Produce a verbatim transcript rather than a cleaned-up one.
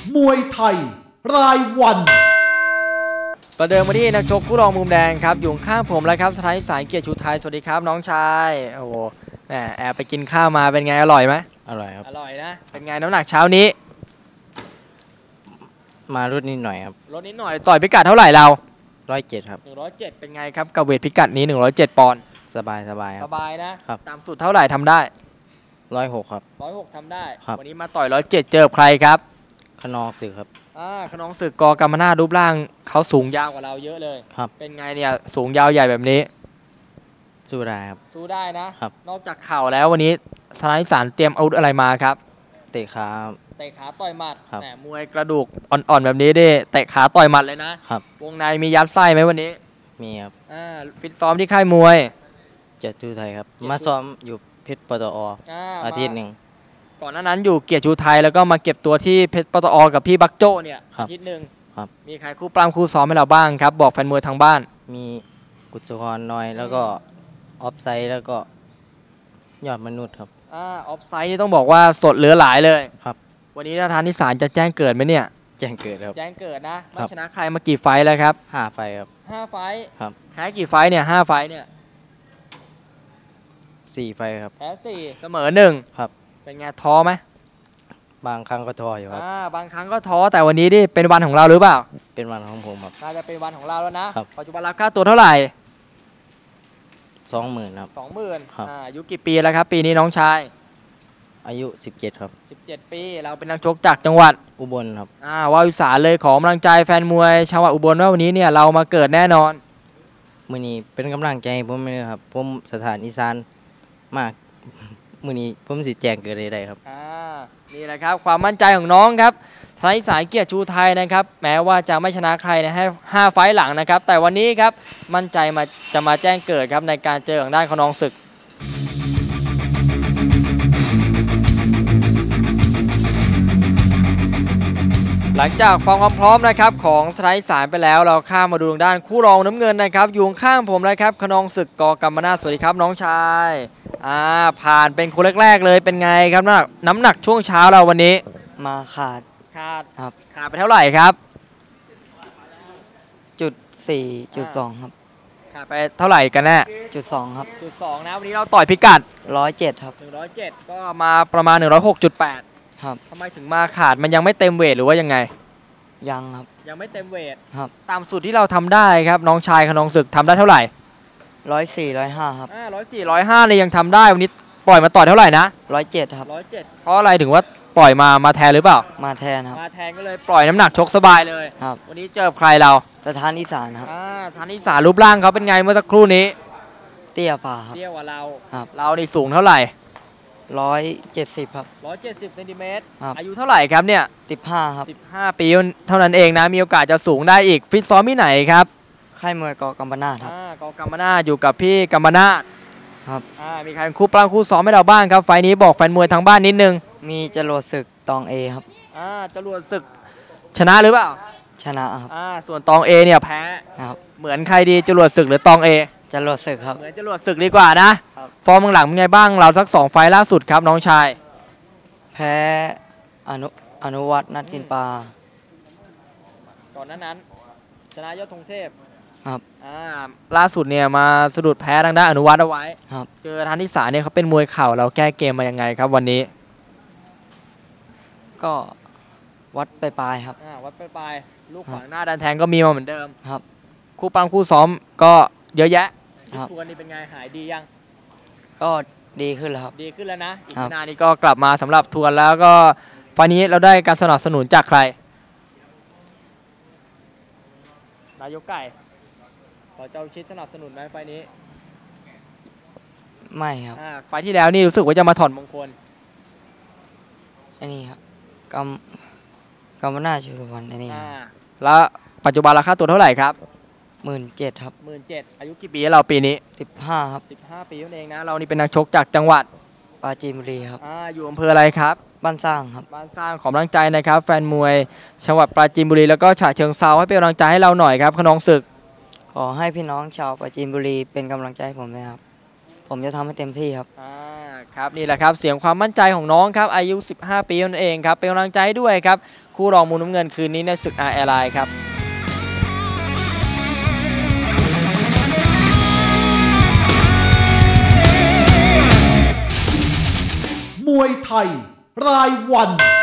มวยไทยรายวันประเดิมมาที่นักชกผู้รองมุมแดงครับอยู่ข้างผมแล้วครับสถานีสายเกียรติชูไทยสวัสดีครับน้องชายโอ้โหแหมแอบไปกินข้าวมาเป็นไงอร่อยไหมอร่อยครับอร่อยนะเป็นไงน้ำหนักเช้านี้มาลดนิดหน่อยครับลดนิดหน่อยต่อยพิกัดเท่าไหร่เราร้อยเจ็ดครับหนึ่งร้อยเจ็ดเป็นไงครับกับเวทพิกัดนี้หนึ่งร้อยเจ็ดปอนด์สบายสบายครับสบายนะครับตามสุดเท่าไหร่ทำได้ร้อยหกครับร้อยหกทำได้ครับวันนี้มาต่อยร้อยเจ็ดเจอใครครับขนองศึกครับอ่าขนองศึกกกำมนาจรูปร่างเขาสูงยาวกว่าเราเยอะเลยครับเป็นไงเนี่ยสูงยาวใหญ่แบบนี้สู้ได้ครับสู้ได้นะครับนอกจากเข่าแล้ววันนี้สนามอีสานเตรียมอาวุธอะไรมาครับเตะขาเตะขาต่อยหมัดแหมมวยกระดูกอ่อนๆแบบนี้ดิเตะขาต่อยหมัดเลยนะครับวงในมียัดไส้ไหมวันนี้มีครับอ่าฟิตซ้อมที่ค่ายมวยเจ็ดชูไทยครับมาซ้อมอยู่เพชรปตออาทิตย์หนึ่งก่อนหน้านั้นอยู่เกียรติชูไทยแล้วก็มาเก็บตัวที่เพชรปตอกับพี่บักโจ้เนี่ยอาทิตย์หนึ่งมีใครคู่ปล้ำคู่ซ้อมให้เราบ้างครับบอกแฟนมวยทางบ้านมีกุศลน้อยแล้วก็ออฟไซด์แล้วก็ยอดมนุษย์ครับอ่าออฟไซด์นี่ต้องบอกว่าสดเหลือหลายเลยครับวันนี้ทางนิสานจะแจ้งเกิดไหมเนี่ยแจ้งเกิดครับแจ้งเกิดนะไม่ชนะใครมากี่ไฟแล้วครับห้าไฟครับห้าไฟครับแพ้กี่ไฟเนี่ยห้าไฟเนี่ยสี่ไฟครับแพ้สี่เสมอหนึ่งครับเป็นไงท้อไหมบางครั้งก็ท้ออยู่ครับอ่าบางครั้งก็ท้อแต่วันนี้ดิเป็นวันของเราหรือเปล่าเป็นวันของผมครับน่าจะเป็นวันของเราแล้วนะครับปัจจุบันรับค่าตัวเท่าไหร่สองหมื่นครับสองหมื่นอ่าอายุกี่ปีแล้วครับปีนี้น้องชายอายุสิบเจ็ดครับสิบเจ็ดปีเราเป็นนักชกจากจังหวัดอุบลครับอ่าว่าอีสานเลยขอกำลังใจแฟนมวยชาวอุบลว่าวันนี้เนี่ยเรามาเกิดแน่นอนมือนี้เป็นกำลังใจผมเลยครับผมสถานอีสานมากมือนี้ผมสิแจงเกิดอะไรครับอ่านี่แหละครับความมั่นใจของน้องครับทนายสายเกียรติชูไทยนะครับแม้ว่าจะไม่ชนะใครนะให้ห้าไฟล์หลังนะครับแต่วันนี้ครับมั่นใจมาจะมาแจ้งเกิดครับในการเจอของด้านขนองศึกหลังจากฟังความพร้อมนะครับของสไลด์สารไปแล้วเราข้ามมาดูทางด้านคู่รองน้ำเงินนะครับอยู่ข้างผมเลยครับขนองศึกกกำมนาจสวัสดีครับน้องชายอ่าผ่านเป็นคนแรกๆเลยเป็นไงครับน้ำหนักน้ำหนักช่วงเช้าเราวันนี้มาขาดขาดครับขาดไปเท่าไหร่ครับจุดสี่จุดสองครับขาดไปเท่าไหร่กันแน่จุดสองครับจุดสองนะวันนี้เราต่อยพิกัดร้อยเจ็ดครับหนึ่งร้อยเจ็ดก็มาประมาณหนึ่งร้อยหกจุดแปดครับทำไมถึงมาขาดมันยังไม่เต็มเวทหรือว่ายังไงยังครับยังไม่เต็มเวทครับตามสูตรที่เราทำได้ครับน้องชายขนองศึกทำได้เท่าไหร่ร้อยสี่ร้อยห้าครับอ่าร้อยสี่ร้อยห้าเลยยังทำได้วันนี้ปล่อยมาต่อยเท่าไหร่นะร้อยเจ็ดครับร้อยเจ็ดเพราะอะไรถึงว่าปล่อยมามาแทนหรือเปล่ามาแทนครับมาแทนก็เลยปล่อยน้ำหนักชกสบายเลยครับวันนี้เจอใครเราสถานอีสานครับอ่าสถานอีสานรูปร่างเขาเป็นไงเมื่อสักครู่นี้เตี้ยป่าครับเตี้ยกว่าเราครับเรานี่สูงเท่าไหร่ร้อยเจ็ดสิบครับร้อยเจ็ดสิบเซนติเมตรครับอายุเท่าไหร่ครับเนี่ยสิบห้าครับสิบห้าปีเท่านั้นเองนะมีโอกาสจะสูงได้อีกฟิตซ้อมที่ไหนครับค่ายมวยกกำมนาจครับอ่ากกำมนาจอยู่กับพี่กำมนาจครับอ่ามีใครเป็นคู่ปล้ำคู่ซ้อมให้เราบ้างครับไฟนี้บอกแฟนมวยทางบ้านนิดนึงมีจรวดศึกตองเอครับอ่าจรวดศึกชนะหรือเปล่าชนะครับอ่าส่วนตองเอเนี่ยแพ้ครับเหมือนใครดีจรวดศึกหรือตองเอจรวดศึกครับเหมือนจรวดศึกดีกว่านะฟอร์มหลังเป็นไงบ้างเราสักสองไฟล่าสุดครับน้องชายแพ้อนุอนุวัฒน์นัดกินปลาก่อนนั้นนั้นชนะยอดธงเทพครับอ่าล่าสุดเนี่ยมาสะดุดแพ้ทางด้านอนุวัฒน์เอาไว้ครับเจอทางที่สาเนี่ยเขาเป็นมวยเข่าเราแก้เกมมายังไงครับวันนี้ก็วัดไปปลายครับอ่าวัดไปปลายลูกขวางหน้าดันแทงก็มีมาเหมือนเดิมครับคู่ปั้มคู่ซ้อมก็เยอะแยะครับทวนนี่เป็นไงหายดียังก็ดีขึ้นแล้วครับดีขึ้นแล้วนะอีกไม่นานนี้ก็กลับมาสำหรับทวนแล้วก็ไฟนี้เราได้การสนับสนุนจากใครนายกไก่ขอเจ้าชิดสนับสนุนไหมไฟนี้ไม่ครับไฟที่แล้วนี่รู้สึกว่าจะมาถอนมงคลอันนี้ครับกำกำมนาจชูสุวรรณอันนี้แล้วปัจจุบันราคาตัวเท่าไหร่ครับหมื่นเจ็ดครับหมื่นเจ็ดอายุกี่ปีเราปีนี้สิบห้าครับสิบห้าปีนั่นเองนะเรานี่เป็นนักชกจากจังหวัดปราจีนบุรีครับอ่าอยู่อำเภออะไรครับบ้านสร้างครับบ้านสร้างขอกำลังใจนะครับแฟนมวยจังหวัดปราจีนบุรีแล้วก็ฉะเชิงเทราให้เป็นกำลังใจให้เราหน่อยครับขนองศึกขอให้พี่น้องชาวปราจีนบุรีเป็นกำลังใจให้ผมนะครับผมจะทำให้เต็มที่ครับอ่าครับนี่แหละครับเสียงความมั่นใจของน้องครับอายุสิบห้าปีนั่นเองครับเป็นกำลังใจด้วยครับคคู่รองมุมน้ำเงินคืนนี้ในศึก อาร์ แอล ไลน์ ครับมวยไทยรายวัน